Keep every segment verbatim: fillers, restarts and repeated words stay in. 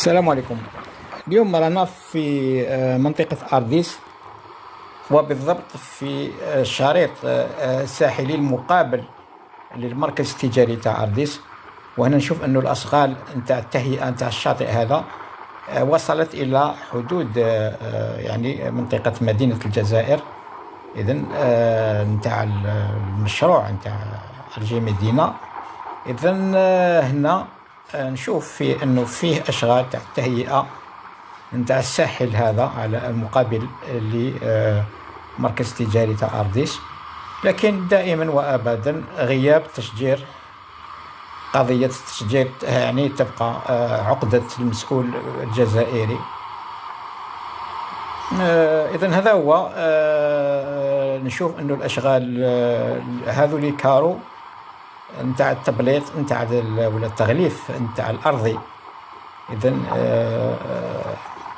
السلام عليكم. اليوم رانا في آه، منطقة أرديس، وبالضبط في آه، الشريط آه، الساحلي المقابل للمركز التجاري تاع أرديس. وهنا نشوف أنه الأشغال نتاع التهيئة نتاع الشاطئ هذا آه، وصلت إلى حدود آه، آه، يعني منطقة مدينة الجزائر. إذن آه، نتاع المشروع نتاع أرجي مدينة. إذن آه، هنا آه، نشوف في أنه فيه أشغال تاع التهيئة نتاع الساحل هذا على المقابل لمركز تجاري تاع أرديس، لكن دائما وأبدا غياب تشجير. قضية التشجير يعني تبقى آه، عقدة المسؤول الجزائري. إذن هذا هو. آه، نشوف أنه الأشغال آه، هذولي كارو نتاع التبليط نتاع ولا التغليف نتاع الأرضي. إذن آه، آه،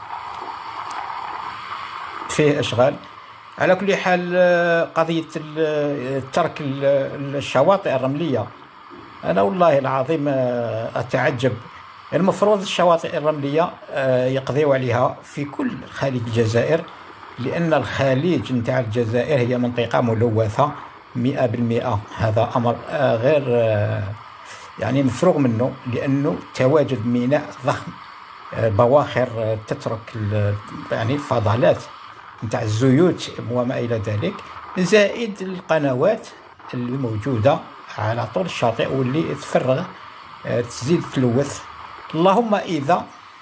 فيه أشغال. على كل حال آه، قضية ال- ترك ال- الشواطئ الرملية، أنا والله العظيم آه، أتعجب. المفروض الشواطئ الرملية آه، يقضيوا عليها في كل خليج الجزائر، لأن الخليج نتاع الجزائر هي منطقة ملوثة مئة بالمئة. هذا أمر آه، غير آه، يعني مفروغ منه، لأنه تواجد ميناء ضخم، آه، بواخر آه، تترك ال- يعني الفضلات نتاع الزيوت وما إلى ذلك، زائد القنوات اللي موجودة على طول الشاطئ واللي تفرغ آه، تزيد تلوث. اللهم إذا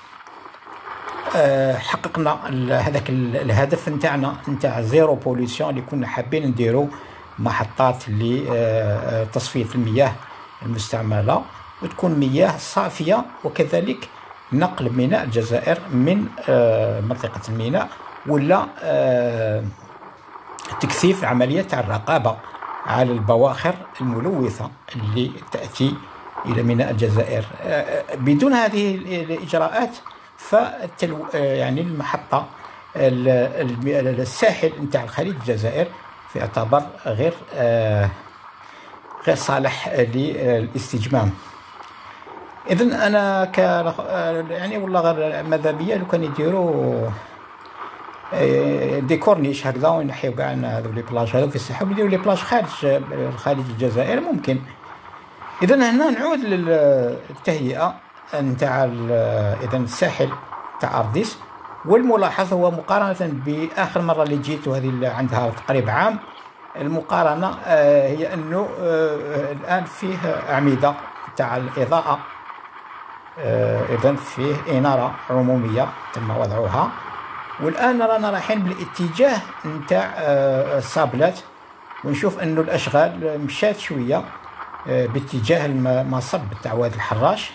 آه، حققنا ال- هذاك ال- الهدف نتاعنا نتاع زيرو بوليسيون اللي كنا حابين نديرو محطات لتصفية المياه المستعملة، وتكون مياه صافية، وكذلك نقل ميناء الجزائر من آه، منطقة الميناء، ولا آه، تكثيف عملية الرقابة على البواخر الملوثة اللي تأتي إلى ميناء الجزائر. آه، بدون هذه الإجراءات فالتلو آه، يعني المحطة ال- الم- الساحل نتاع الخليج الجزائر في يعتبر غير آه، غير صالح للاستجمام. إذن أنا ك آه، يعني والله غير ماذا بيا لو كان يديروا آه، دي كورنيش هكذا، وينحيو كاع هذو لي بلاج هذو في الساحل، ويديروا لي بلاج خارج خارج الجزائر ممكن. إذن هنا نعود للتهيئة نتاع إذن الساحل تاع أرديس. والملاحظ هو مقارنة بآخر مرة اللي جيت، وهذه اللي عندها تقريبا عام، المقارنة آه، هي أنه آه، الآن فيه أعمدة تاع الإضاءة. آه، إذن فيه إنارة عمومية تم وضعها، والآن رانا رايحين بالاتجاه نتاع آه، الصابلات، ونشوف أنه الأشغال مشات شوية آه، باتجاه المصب تاع وادي الحراش.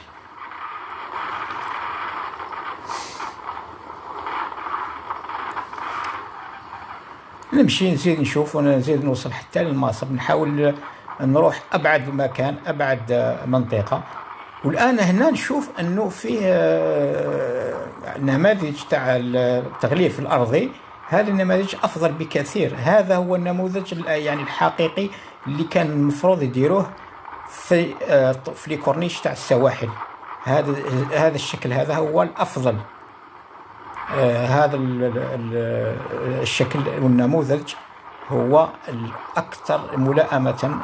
نمشي نزيد نشوف ونزيد نوصل حتى للمصب، نحاول نروح أبعد مكان، أبعد آه، منطقة. والآن هنا نشوف أنه فيه آه، نماذج تاع التغليف الأرضي. هذه النماذج أفضل بكثير. هذا هو النموذج ال- يعني الحقيقي اللي كان المفروض يديروه في آه، في الكورنيش تاع السواحل. هذا هذا الشكل هذا هو الأفضل. آه، هذا ال- ال- الشكل والنموذج هو الأكثر ملائمة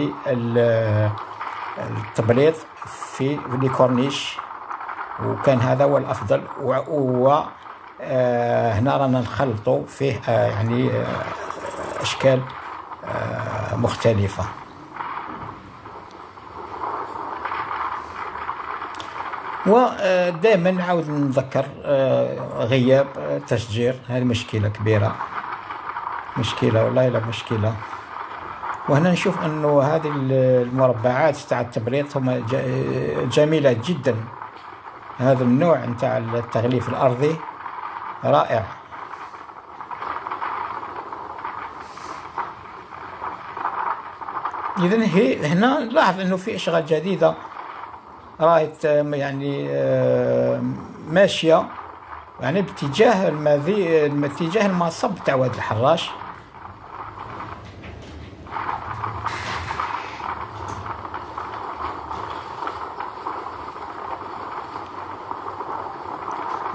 للتبليط في الكورنيش، وكان هذا هو الأفضل. و آه، هنا رانا نخلطوا فيه آه، يعني آه، أشكال آه، مختلفة. ودائما نعاود نذكر آه، غياب آه، تشجير. هذه مشكلة كبيرة، مشكلة والله لا مشكلة. وهنا نشوف أنه هذه المربعات تاع التبريد هما ج- جميلة جدا. هذا النوع نتاع التغليف الأرضي رائع. إذن هي هنا نلاحظ أنه في أشغال جديدة راهي ت- يعني آه، ماشية يعني باتجاه المذي باتجاه المصب تاع وادي الحراش.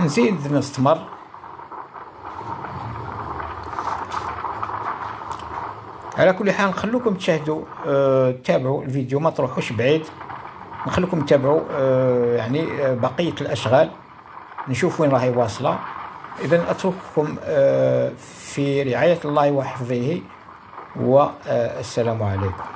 نزيد نستمر. على كل حال نخلوكم تشاهدوا أه تتابعوا الفيديو، ما تروحوش بعيد، نخلوكم تتابعوا أه يعني بقية الأشغال، نشوف وين راهي واصلة. إذا أترككم أه في رعاية الله وحفظه، والسلام عليكم.